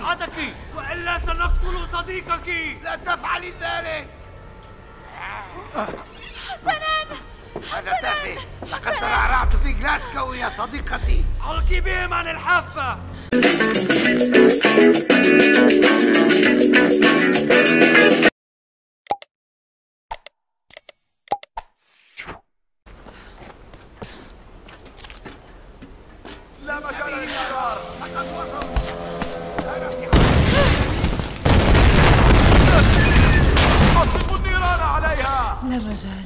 أسلحتك وإلا سنقتل صديقك. لا تفعلي ذلك. حسناً! هذا تافه، لقد ترعرعت في غلاسكو يا صديقتي. ألقي بهم عن الحافة. لا مجال للفرار، لقد وصلوا. أطلقوا النيران عليها. لا مجال.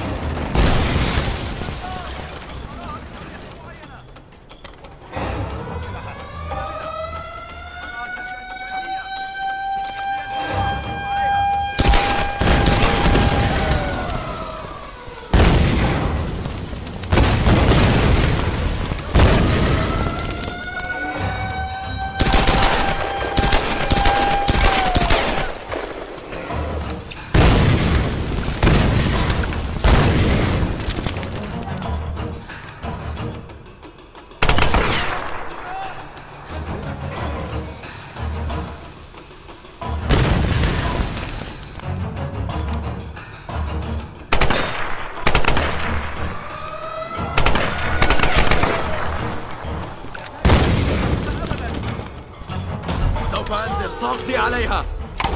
سوف أنزل، سأقضي عليها.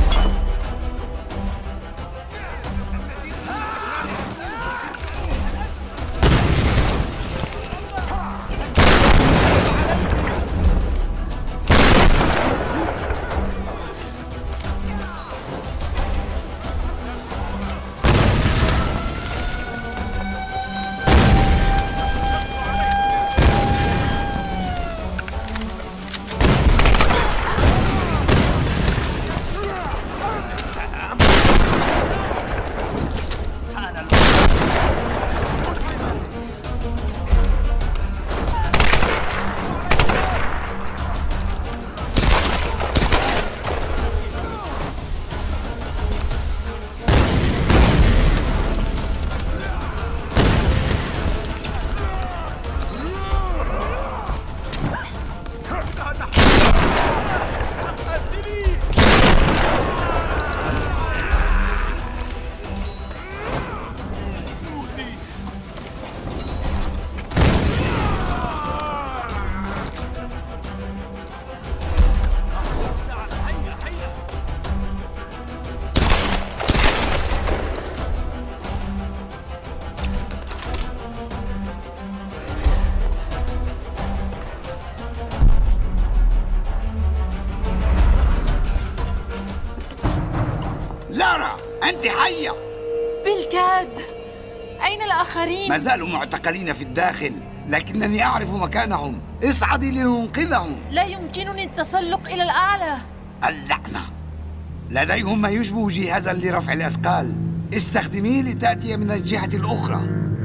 لارا، أنت حية. بالكاد. أين الآخرين؟ ما زالوا معتقلين في الداخل، لكنني أعرف مكانهم. اصعدي لننقذهم. لا يمكنني التسلق إلى الأعلى. اللعنة، لديهم ما يشبه جهازا لرفع الأثقال. استخدميه لتأتي من الجهة الأخرى.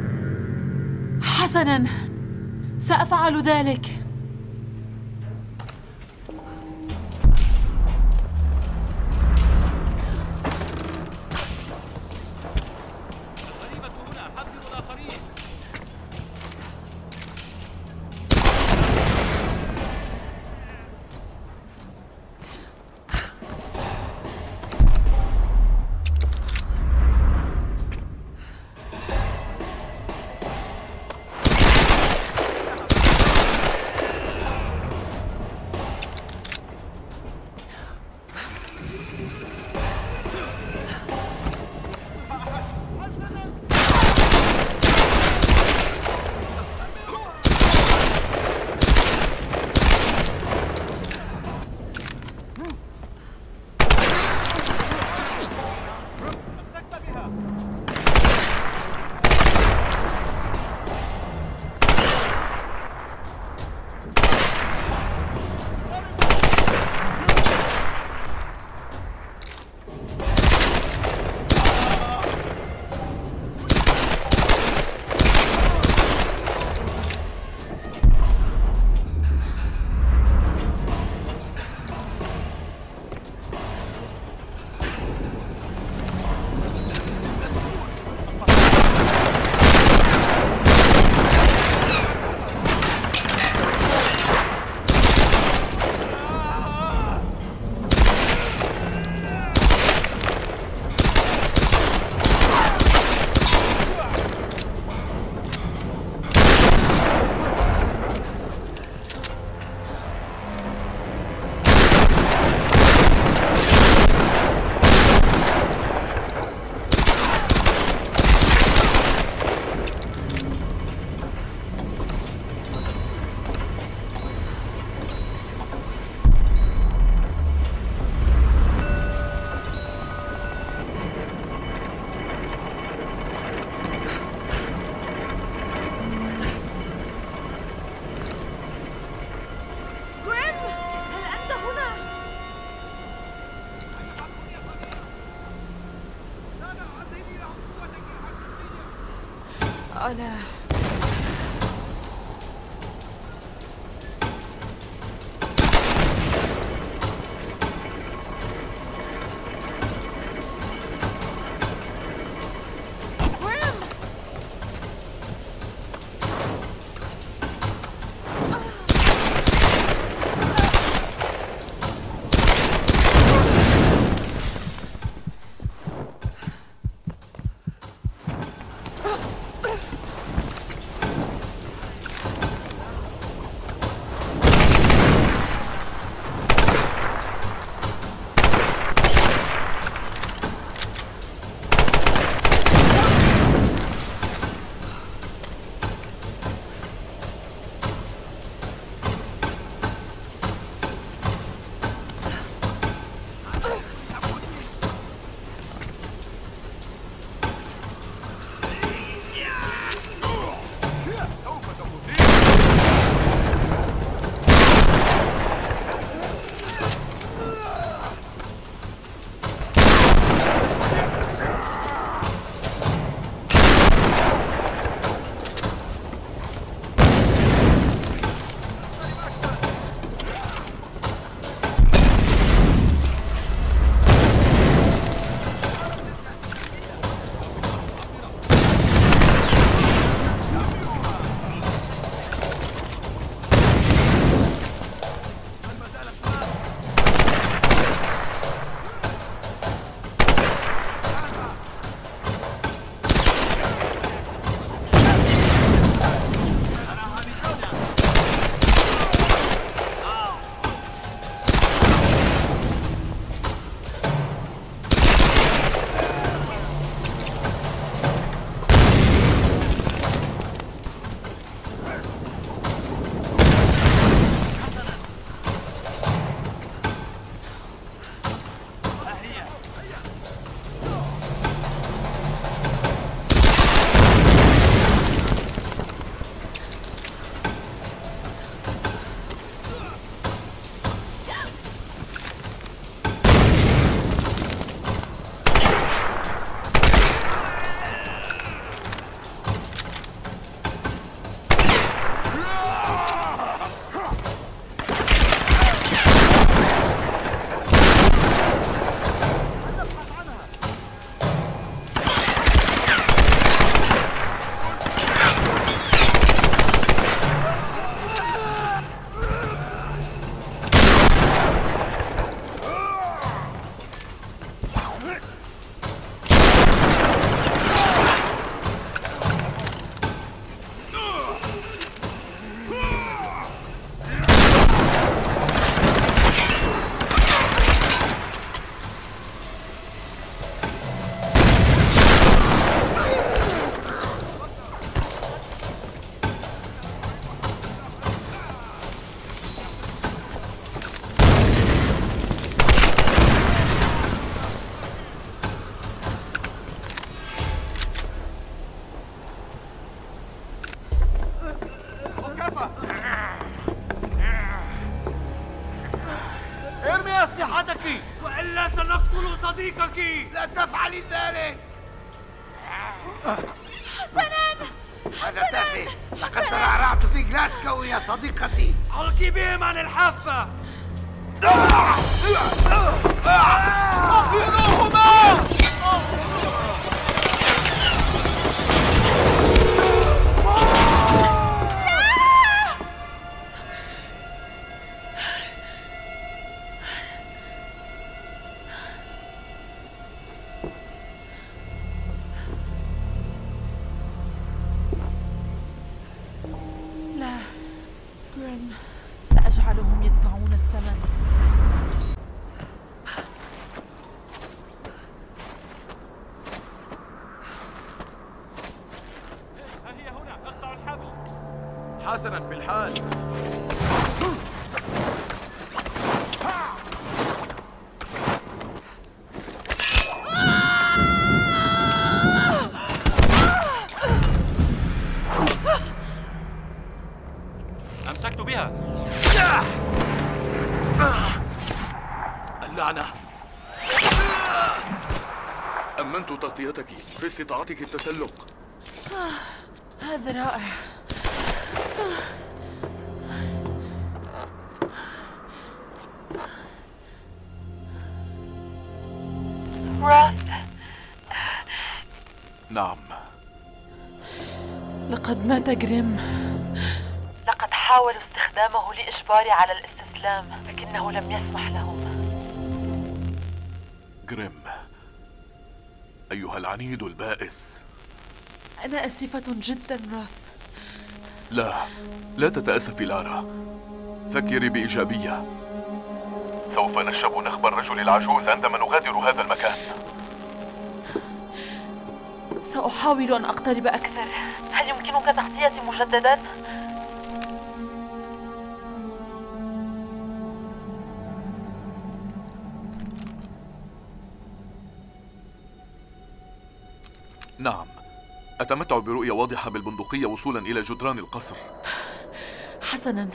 حسناً، سأفعل ذلك. لا. ارمي أسلحتك وإلا سنقتل صديقك. لا تفعلي ذلك. حسناً! هذا تافه. لقد ترعرعت في غلاسكو يا صديقتي. ألقي بهم عن الحافة. أقتلوهما! لا، جريم، سأجعلهم يدفعون الثمن. ها هي هنا، اقطع الحبل. حسناً، في الحال. أمسكت بها. اللعنة. أمنت تغطيتك، في استطاعتك التسلق. هذا رائع. راث. نعم. لقد مات جريم. لقد حاولوا استخدامه لإجباري على الاستسلام، لكنه لم يسمح لهم. جريم، أيها العنيد البائس. أنا آسفة جدا راث. لا تتأسفي لارا، فكري بإيجابية. سوف نشب نخب الرجل العجوز عندما نغادر هذا المكان. سأحاول أن أقترب أكثر. هل يمكنك تغطيتي مجددا؟ نعم، أتمتع برؤية واضحة بالبندقية وصولا إلى جدران القصر. حسنا.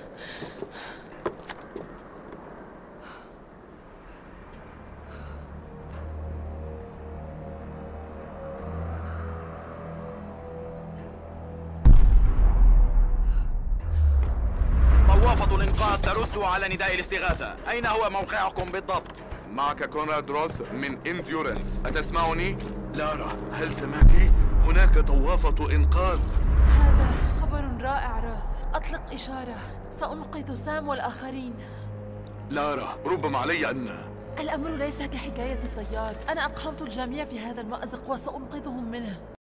طوافة الإنقاذ ترد على نداء الاستغاثة. أين هو موقعكم بالضبط؟ معك كونراد روث من إنديورنس. أتسمعني؟ لارا، هل سمعت؟ هناك طوافة إنقاذ. هذا خبر رائع راث. أطلق إشارة، سأنقذ سام والآخرين. لارا، ربما علي أن... الأمر ليس كحكاية الطيار. أنا أقحمت الجميع في هذا المأزق وسأنقذهم منه.